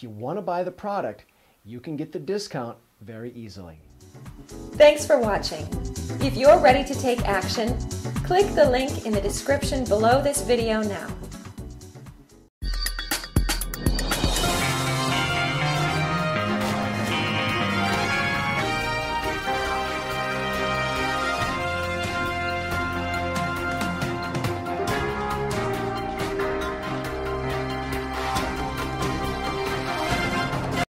you want to buy the product, you can get the discount very easily. Thanks for watching. If you're ready to take action, click the link in the description below this video now.